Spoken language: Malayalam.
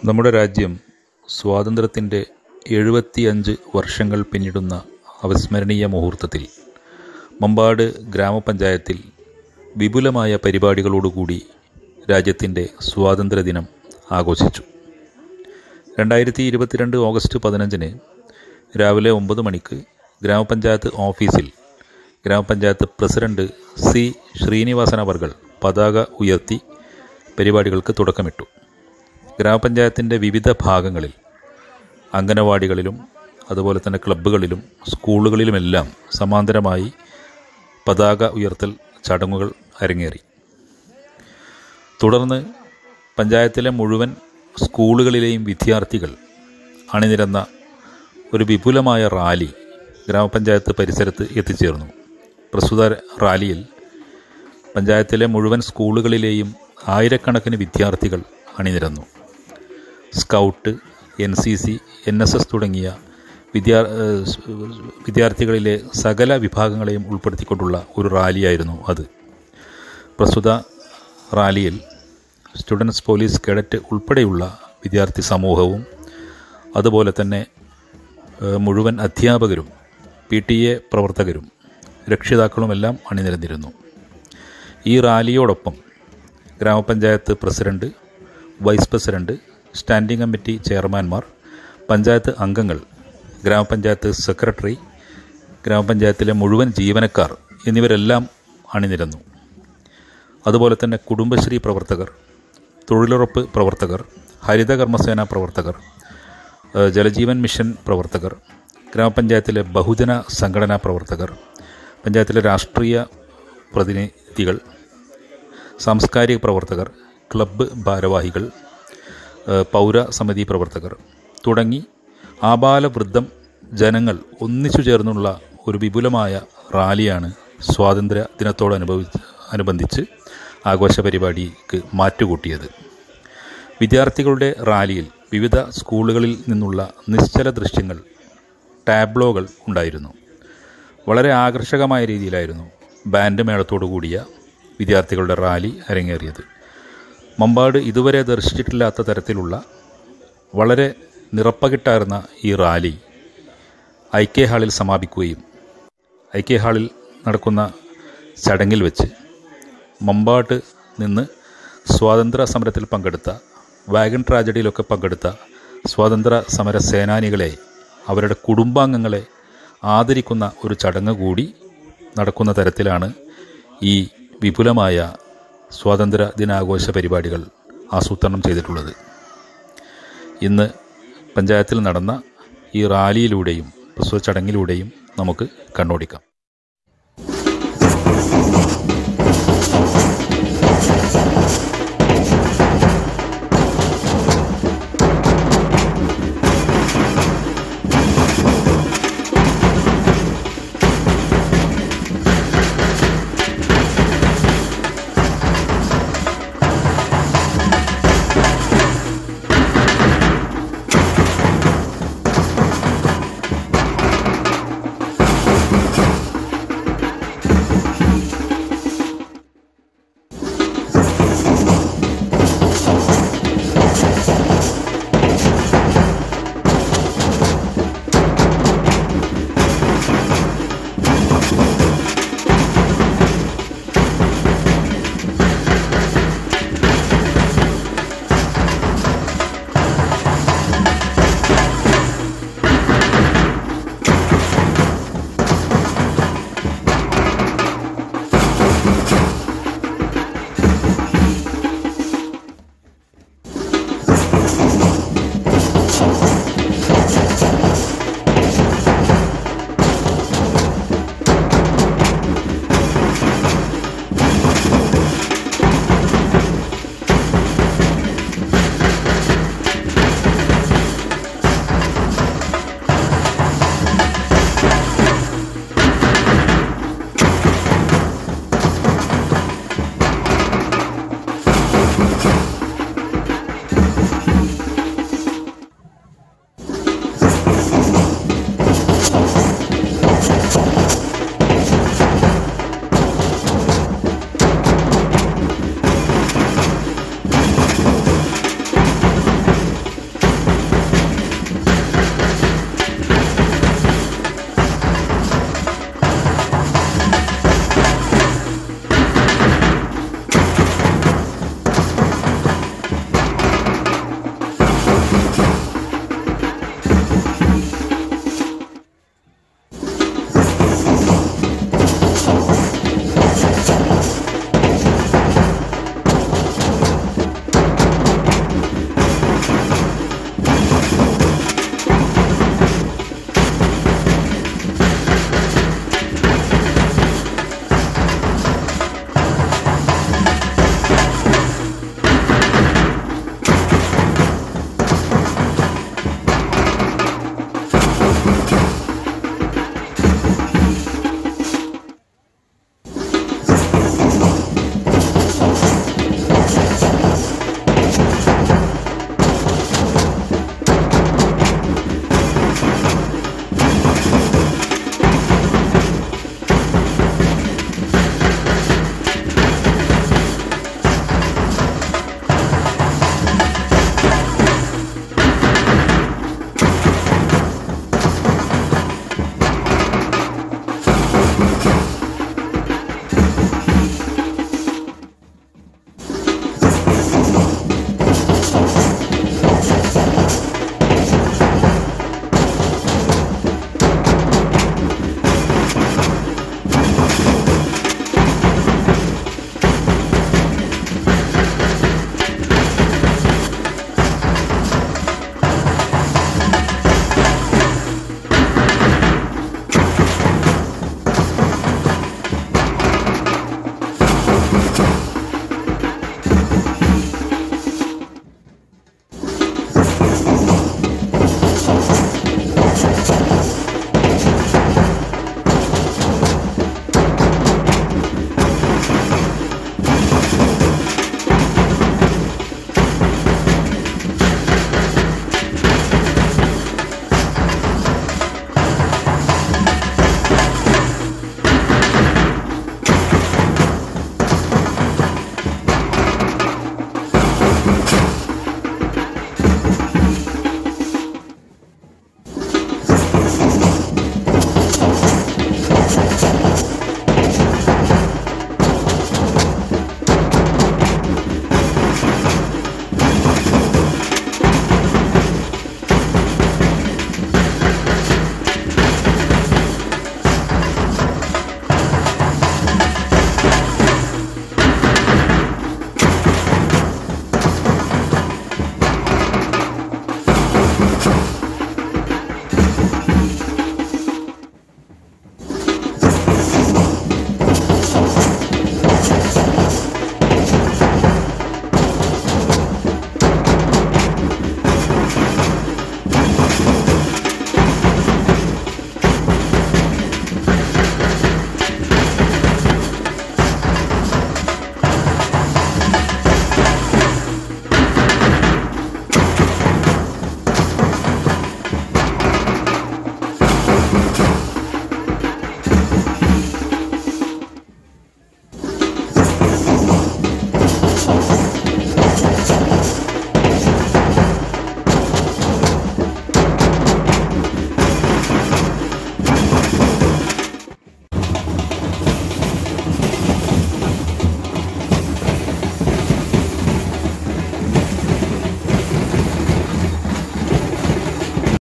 നമ്മുടെ രാജ്യം സ്വാതന്ത്ര്യത്തിൻ്റെ 75 വർഷങ്ങൾ പിന്നിടുന്ന അവിസ്മരണീയ മുഹൂർത്തത്തിൽ മമ്പാട് ഗ്രാമപഞ്ചായത്തിൽ വിപുലമായ പരിപാടികളോടുകൂടി രാജ്യത്തിൻ്റെ സ്വാതന്ത്ര്യദിനം ആഘോഷിച്ചു. 2022 ഓഗസ്റ്റ് 15 രാവിലെ 9 മണിക്ക് ഗ്രാമപഞ്ചായത്ത് ഓഫീസിൽ ഗ്രാമപഞ്ചായത്ത് പ്രസിഡന്റ് സി ശ്രീനിവാസൻ അവർകൾ പതാക ഉയർത്തി പരിപാടികൾക്ക് തുടക്കമിട്ടു. ഗ്രാമപഞ്ചായത്തിൻ്റെ വിവിധ ഭാഗങ്ങളിൽ അംഗനവാടികളിലും അതുപോലെ തന്നെ ക്ലബ്ബുകളിലും സ്കൂളുകളിലുമെല്ലാം സമാന്തരമായി പതാക ഉയർത്തൽ ചടങ്ങുകൾ അരങ്ങേറി. തുടർന്ന് പഞ്ചായത്തിലെ മുഴുവൻ സ്കൂളുകളിലെയും വിദ്യാർത്ഥികൾ അണിനിരന്ന ഒരു വിപുലമായ റാലി ഗ്രാമപഞ്ചായത്ത് പരിസരത്ത് എത്തിച്ചേർന്നു. പ്രസ്തുത റാലിയിൽ പഞ്ചായത്തിലെ മുഴുവൻ സ്കൂളുകളിലെയും ആയിരക്കണക്കിന് വിദ്യാർത്ഥികൾ അണിനിരന്നു. സ്കൗട്ട്, NCC, NSS തുടങ്ങിയ വിദ്യാർത്ഥികളിലെ സകല വിഭാഗങ്ങളെയും ഉൾപ്പെടുത്തിക്കൊണ്ടുള്ള ഒരു റാലിയായിരുന്നു അത്. പ്രസ്തുത റാലിയിൽ സ്റ്റുഡൻസ് പോലീസ് കേഡറ്റ് ഉൾപ്പെടെയുള്ള വിദ്യാർത്ഥി സമൂഹവും അതുപോലെ തന്നെ മുഴുവൻ അധ്യാപകരും PTA പ്രവർത്തകരും രക്ഷിതാക്കളുമെല്ലാം അണിനിരന്നിരുന്നു. ഈ റാലിയോടൊപ്പം ഗ്രാമപഞ്ചായത്ത് president, vice president, standing committee ചെയർമാൻമാർ, പഞ്ചായത്ത് അംഗങ്ങൾ, ഗ്രാമപഞ്ചായത്ത് സെക്രട്ടറി, ഗ്രാമപഞ്ചായത്തിലെ മുഴുവൻ ജീവനക്കാർ എന്നിവരെല്ലാം അണിനിരന്നു. അതുപോലെ തന്നെ കുടുംബശ്രീ പ്രവർത്തകർ, തൊഴിലുറപ്പ് പ്രവർത്തകർ, ഹരിത കർമ്മസേന പ്രവർത്തകർ, ജലജീവൻ മിഷൻ പ്രവർത്തകർ, ഗ്രാമപഞ്ചായത്തിലെ ബഹുജന സംഘടനാ പ്രവർത്തകർ, പഞ്ചായത്തിലെ രാഷ്ട്രീയ പ്രതിനിധികൾ, സാംസ്കാരിക പ്രവർത്തകർ, ക്ലബ്ബ് ഭാരവാഹികൾ, പൗരസമിതി പ്രവർത്തകർ തുടങ്ങി ആബാലവൃദ്ധം ജനങ്ങൾ ഒന്നിച്ചു ചേർന്നുള്ള ഒരു വിപുലമായ റാലിയാണ് സ്വാതന്ത്ര്യ ദിനത്തോടനുബന്ധിച്ച് ആഘോഷ പരിപാടിക്ക് മാറ്റുകൂട്ടിയത്. വിദ്യാർത്ഥികളുടെ റാലിയിൽ വിവിധ സ്കൂളുകളിൽ നിന്നുള്ള നിശ്ചല ദൃശ്യങ്ങൾ, ടാബ്ലോകൾ ഉണ്ടായിരുന്നു. വളരെ ആകർഷകമായ രീതിയിലായിരുന്നു ബാൻഡ് മേളത്തോടു കൂടിയ വിദ്യാർത്ഥികളുടെ റാലി അരങ്ങേറിയത്. മമ്പാട് ഇതുവരെ ദർശിച്ചിട്ടില്ലാത്ത തരത്തിലുള്ള വളരെ നിറപ്പകിട്ടാർന്ന ഈ റാലി IK ഹാളിൽ സമാപിക്കുകയും IK ഹാളിൽ നടക്കുന്ന ചടങ്ങിൽ വെച്ച് മമ്പാട് നിന്ന് സ്വാതന്ത്ര്യ സമരത്തിൽ പങ്കെടുത്ത, വാഗൺ ട്രാജഡിയിലൊക്കെ പങ്കെടുത്ത സ്വാതന്ത്ര്യ സമര സേനാനികളെ, അവരുടെ കുടുംബാംഗങ്ങളെ ആദരിക്കുന്ന ഒരു ചടങ്ങ് കൂടി നടക്കുന്ന തരത്തിലാണ് ഈ വിപുലമായ സ്വാതന്ത്ര്യ ദിനാഘോഷ പരിപാടികൾ ആസൂത്രണം ചെയ്തിട്ടുള്ളത്. ഇന്ന് പഞ്ചായത്തിൽ നടന്ന ഈ റാലിയിലൂടെയും പ്രസ്തുത ചടങ്ങിലൂടെയും നമുക്ക് കണ്ണോടിക്കാം.